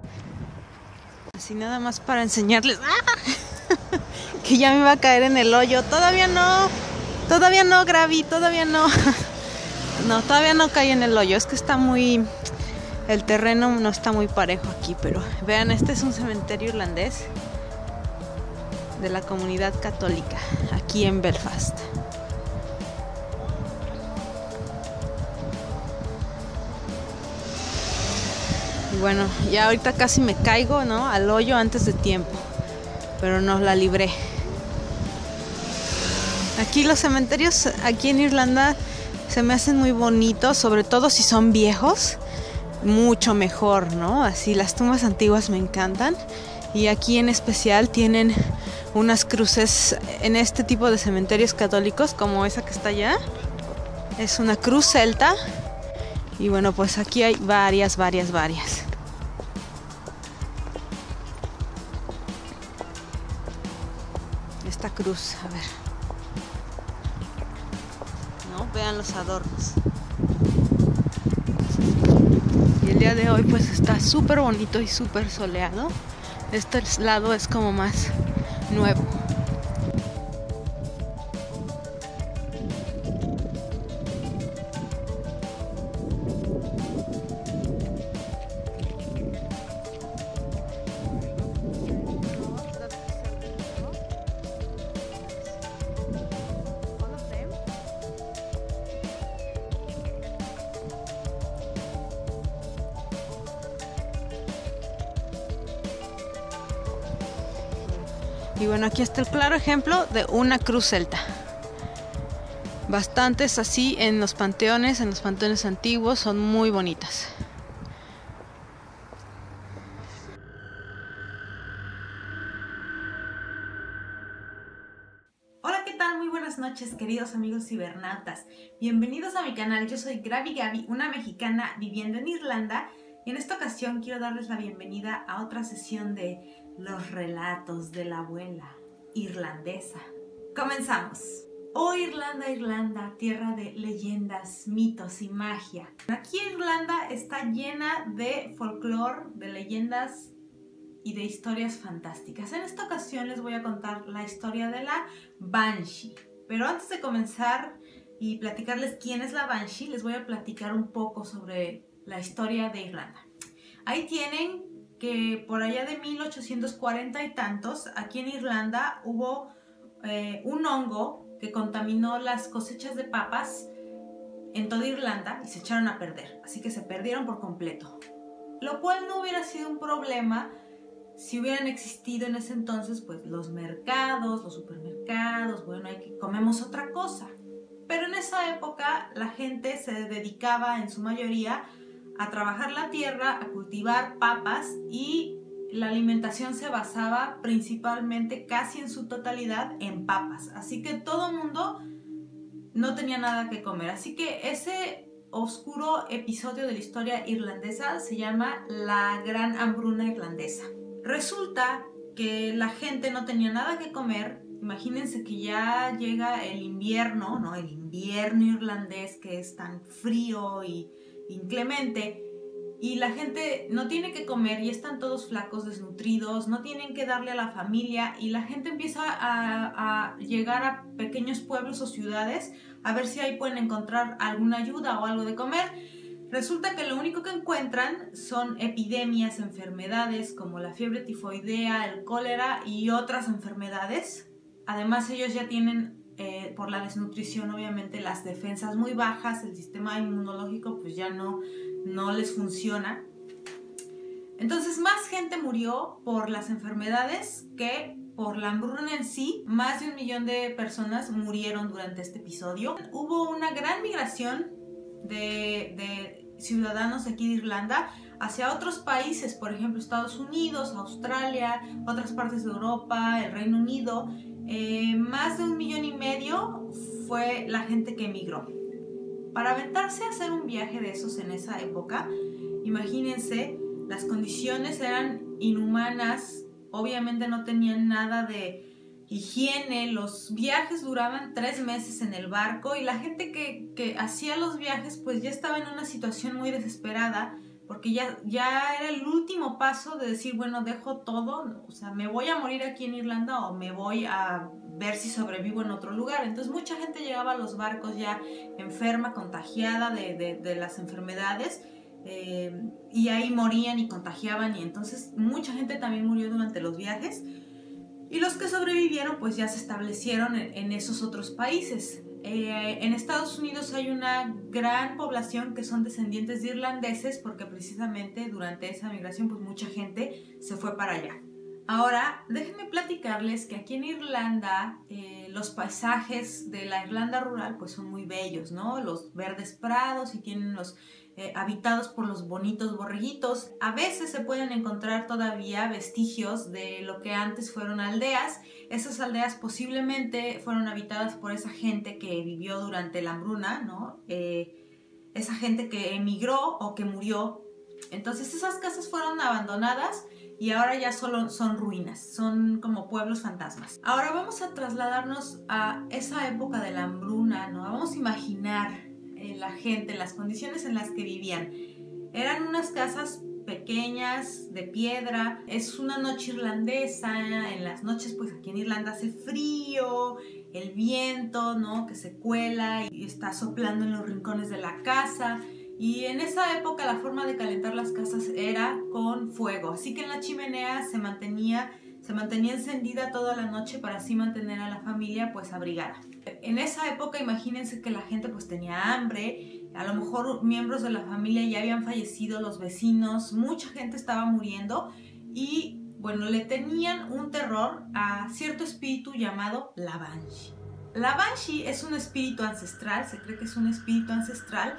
Así nada más para enseñarles que ya me iba a caer en el hoyo. Todavía no, Gravi, todavía no. No, todavía no caí en el hoyo. Es que está muy... El terreno no está muy parejo aquí, pero vean, este es un cementerio irlandés de la comunidad católica aquí en Belfast. Y bueno, ya ahorita casi me caigo, ¿no? Al hoyo antes de tiempo, pero no, la libré. Aquí los cementerios aquí en Irlanda se me hacen muy bonitos, sobre todo si son viejos, mucho mejor, ¿no? Así las tumbas antiguas me encantan. Y aquí en especial tienen unas cruces en este tipo de cementerios católicos, como esa que está allá. Es una cruz celta. Y bueno, pues aquí hay varias. Esta cruz, a ver. ¿No? Vean los adornos. Y el día de hoy pues está súper bonito y súper soleado. Este lado es como más nuevo. Y bueno, aquí está el claro ejemplo de una cruz celta. Bastantes así en los panteones antiguos, son muy bonitas. Hola, ¿qué tal? Muy buenas noches, queridos amigos cibernautas. Bienvenidos a mi canal. Yo soy Gravi Gaby, una mexicana viviendo en Irlanda, y en esta ocasión quiero darles la bienvenida a otra sesión de los relatos de la abuela irlandesa. ¡Comenzamos! Oh Irlanda, Irlanda, tierra de leyendas, mitos y magia. Aquí Irlanda está llena de folclore, de leyendas y de historias fantásticas. En esta ocasión les voy a contar la historia de la Banshee. Pero antes de comenzar y platicarles quién es la Banshee, les voy a platicar un poco sobre la historia de Irlanda. Ahí tienen que por allá de 1840 y tantos, aquí en Irlanda hubo un hongo que contaminó las cosechas de papas en toda Irlanda y se echaron a perder. Así que se perdieron por completo. Lo cual no hubiera sido un problema si hubieran existido en ese entonces pues los mercados, los supermercados, bueno, comemos otra cosa. Pero en esa época la gente se dedicaba en su mayoría a trabajar la tierra, a cultivar papas, y la alimentación se basaba principalmente, casi en su totalidad, en papas. Así que todo el mundo no tenía nada que comer. Así que ese oscuro episodio de la historia irlandesa se llama la Gran Hambruna Irlandesa. Resulta que la gente no tenía nada que comer. Imagínense que ya llega el invierno, ¿no? El invierno irlandés, que es tan frío y inclemente, y la gente no tiene que comer y están todos flacos, desnutridos, no tienen que darle a la familia, y la gente empieza a llegar a pequeños pueblos o ciudades a ver si ahí pueden encontrar alguna ayuda o algo de comer. Resulta que lo único que encuentran son epidemias, enfermedades como la fiebre tifoidea, el cólera y otras enfermedades. Además ellos ya tienen, por la desnutrición obviamente, las defensas muy bajas, el sistema inmunológico pues ya no les funciona. Entonces más gente murió por las enfermedades que por la hambruna en sí. Más de 1 millón de personas murieron durante este episodio. Hubo una gran migración de ciudadanos de aquí de Irlanda hacia otros países, por ejemplo Estados Unidos, Australia, otras partes de Europa, el Reino Unido. Más de 1,5 millones fue la gente que emigró. Para aventarse a hacer un viaje de esos en esa época, imagínense, las condiciones eran inhumanas, obviamente no tenían nada de higiene, los viajes duraban 3 meses en el barco, y la gente que hacía los viajes pues ya estaba en una situación muy desesperada, porque ya era el último paso de decir, bueno, dejo todo, o sea, me voy a morir aquí en Irlanda o me voy a ver si sobrevivo en otro lugar. Entonces mucha gente llegaba a los barcos ya enferma, contagiada de las enfermedades, y ahí morían y contagiaban, y entonces mucha gente también murió durante los viajes, y los que sobrevivieron pues ya se establecieron en esos otros países. En Estados Unidos hay una gran población que son descendientes de irlandeses, porque precisamente durante esa migración pues mucha gente se fue para allá. Ahora, déjenme platicarles que aquí en Irlanda los paisajes de la Irlanda rural pues son muy bellos, ¿no? Los verdes prados, y tienen los habitados por los bonitos borreguitos. A veces se pueden encontrar todavía vestigios de lo que antes fueron aldeas. Esas aldeas posiblemente fueron habitadas por esa gente que vivió durante la hambruna, ¿no? Esa gente que emigró o que murió. Entonces esas casas fueron abandonadas y ahora ya solo son ruinas, son como pueblos fantasmas. Ahora vamos a trasladarnos a esa época de la hambruna, ¿no? Vamos a imaginar la gente, las condiciones en las que vivían. Eran unas casas pequeñas, de piedra. Es una noche irlandesa. En las noches, pues aquí en Irlanda hace frío, el viento, ¿no? Que se cuela y está soplando en los rincones de la casa. Y en esa época la forma de calentar las casas era con fuego. Así que en la chimenea se mantenía encendida toda la noche para así mantener a la familia pues abrigada. En esa época imagínense que la gente pues tenía hambre, a lo mejor miembros de la familia ya habían fallecido, los vecinos, mucha gente estaba muriendo y bueno, le tenían un terror a cierto espíritu llamado la Banshee. La Banshee es un espíritu ancestral, se cree que es un espíritu ancestral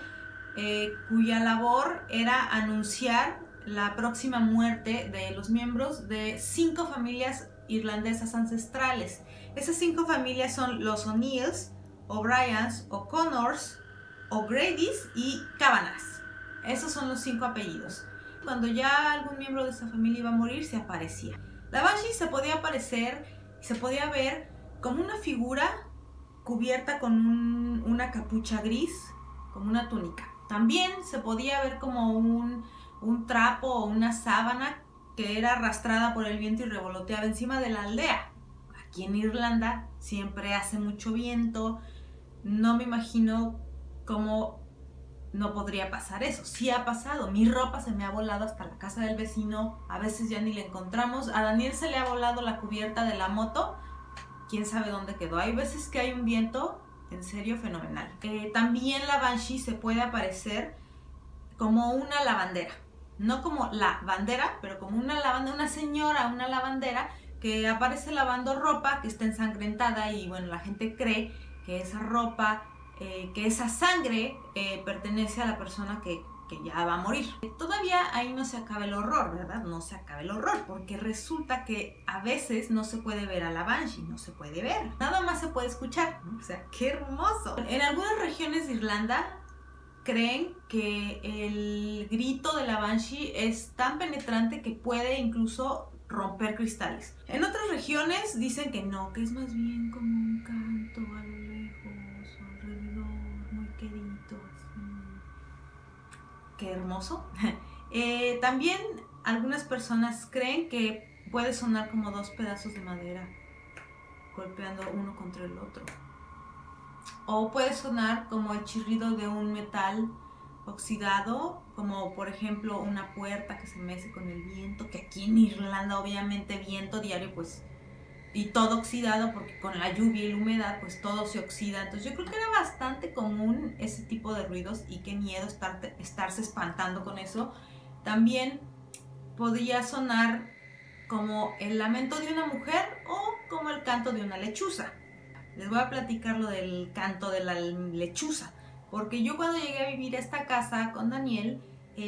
cuya labor era anunciar la próxima muerte de los miembros de 5 familias irlandesas ancestrales. Esas 5 familias son los O'Neills, O'Briens, O'Connors, O'Grady's y Kavanaghs. Esos son los 5 apellidos. Cuando ya algún miembro de esa familia iba a morir, se aparecía. La Banshee se podía aparecer, se podía ver como una figura cubierta con una capucha gris, como una túnica. También se podía ver como un trapo o una sábana que era arrastrada por el viento y revoloteaba encima de la aldea. Aquí en Irlanda siempre hace mucho viento, no me imagino cómo no podría pasar eso. Sí ha pasado, mi ropa se me ha volado hasta la casa del vecino, a veces ya ni la encontramos. A Daniel se le ha volado la cubierta de la moto, quién sabe dónde quedó. Hay veces que hay un viento en serio fenomenal. También la Banshee se puede aparecer como una lavandera, no como la bandera, pero como una señora, una lavandera que aparece lavando ropa que está ensangrentada, y bueno, la gente cree que esa ropa, que esa sangre pertenece a la persona que ya va a morir. Todavía ahí no se acaba el horror, ¿verdad? No se acaba el horror, porque resulta que a veces no se puede ver a la Banshee, no se puede ver, nada más se puede escuchar, ¿no? O sea, ¡qué hermoso! En algunas regiones de Irlanda creen que el grito de la Banshee es tan penetrante que puede incluso romper cristales. En otras regiones dicen que no, que es más bien como un canto a lo lejos, alrededor, muy quedito, así. ¡Qué hermoso! También algunas personas creen que puede sonar como 2 pedazos de madera golpeando uno contra el otro. O puede sonar como el chirrido de un metal oxidado, como por ejemplo una puerta que se mece con el viento, que aquí en Irlanda obviamente viento diario pues, y todo oxidado porque con la lluvia y la humedad pues todo se oxida. Entonces yo creo que era bastante común ese tipo de ruidos, y qué miedo estarse espantando con eso. También podía sonar como el lamento de una mujer o como el canto de una lechuza. Les voy a platicar lo del canto de la lechuza, porque yo cuando llegué a vivir a esta casa con Daniel,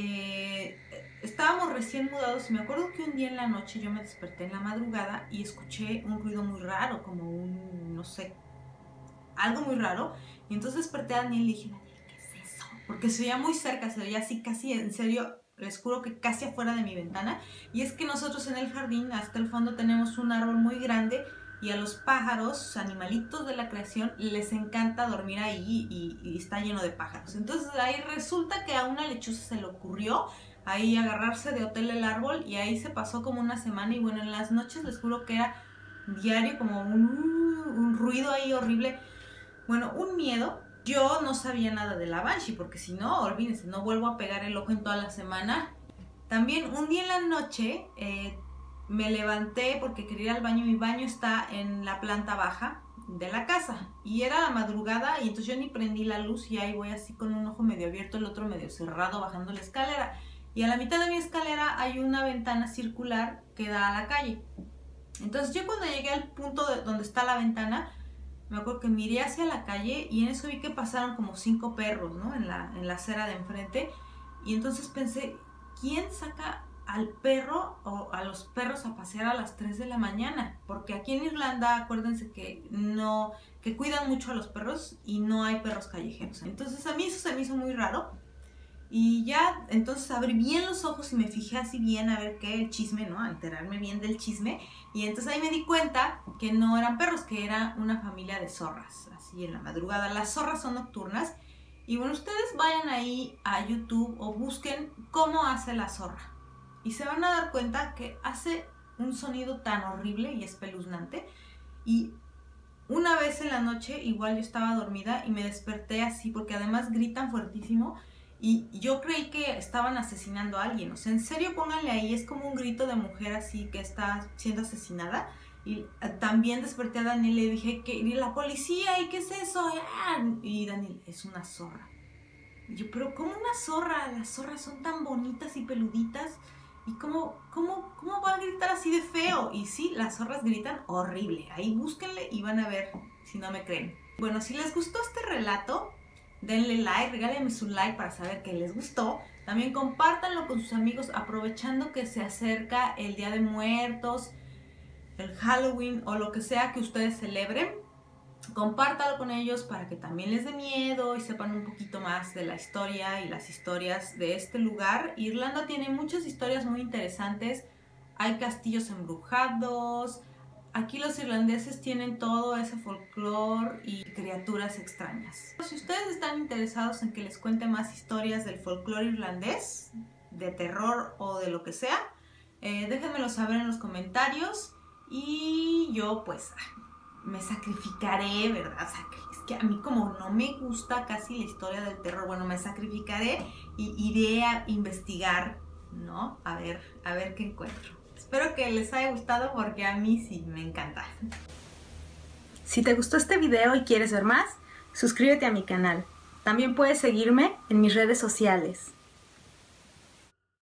estábamos recién mudados y me acuerdo que un día en la noche yo me desperté en la madrugada y escuché un ruido muy raro, como un, no sé, algo muy raro, y entonces desperté a Daniel y le dije, Daniel, ¿qué es eso? Porque se veía muy cerca, se veía así casi, en serio, les juro que casi afuera de mi ventana, y es que nosotros en el jardín hasta el fondo tenemos un árbol muy grande, y a los pájaros, animalitos de la creación, les encanta dormir ahí y está lleno de pájaros. Entonces ahí resulta que a una lechuza se le ocurrió ahí agarrarse de Hotel El Árbol y ahí se pasó como una semana y bueno, en las noches les juro que era diario como un ruido ahí horrible, bueno, un miedo. Yo no sabía nada de la Banshee porque si no, olvídense, no vuelvo a pegar el ojo en toda la semana. También un día en la noche me levanté porque quería ir al baño. Mi baño está en la planta baja de la casa y era la madrugada y entonces yo ni prendí la luz y ahí voy así con un ojo medio abierto, el otro medio cerrado bajando la escalera y a la mitad de mi escalera hay una ventana circular que da a la calle. Entonces yo cuando llegué al punto donde está la ventana, me acuerdo que miré hacia la calle y en eso vi que pasaron como 5 perros, ¿no? En la acera de enfrente y entonces pensé, ¿quién saca al perro o a los perros a pasear a las 3 de la mañana? Porque aquí en Irlanda, acuérdense que cuidan mucho a los perros y no hay perros callejeros. Entonces a mí eso se me hizo muy raro. Y ya, entonces abrí bien los ojos y me fijé así bien a ver qué, el chisme, ¿no? A enterarme bien del chisme. Y entonces ahí me di cuenta que no eran perros, que era una familia de zorras, así en la madrugada. Las zorras son nocturnas. Y bueno, ustedes vayan ahí a YouTube o busquen cómo hace la zorra. Y se van a dar cuenta que hace un sonido tan horrible y espeluznante. Y una vez en la noche, igual yo estaba dormida y me desperté así, porque además gritan fuertísimo. Y yo creí que estaban asesinando a alguien. O sea, en serio, pónganle ahí, es como un grito de mujer así que está siendo asesinada. Y también desperté a Daniel y le dije, ¿y la policía? ¿Y qué es eso? Y Daniel, es una zorra. Y yo, pero ¿cómo una zorra? Las zorras son tan bonitas y peluditas. ¿Y cómo va a gritar así de feo? Y sí, las zorras gritan horrible. Ahí búsquenle y van a ver si no me creen. Bueno, si les gustó este relato, denle like, regálenme su like para saber que les gustó. También compártanlo con sus amigos aprovechando que se acerca el Día de Muertos, el Halloween o lo que sea que ustedes celebren. Compártalo con ellos para que también les dé miedo y sepan un poquito más de la historia y las historias de este lugar. Irlanda tiene muchas historias muy interesantes. Hay castillos embrujados. Aquí los irlandeses tienen todo ese folclore y criaturas extrañas. Si ustedes están interesados en que les cuente más historias del folclore irlandés, de terror o de lo que sea, déjenmelo saber en los comentarios y yo pues me sacrificaré, ¿verdad? O sea, es que a mí como no me gusta casi la historia del terror, bueno, me sacrificaré y iré a investigar, ¿no? A ver qué encuentro. Espero que les haya gustado porque a mí sí me encanta. Si te gustó este video y quieres ver más, suscríbete a mi canal. También puedes seguirme en mis redes sociales.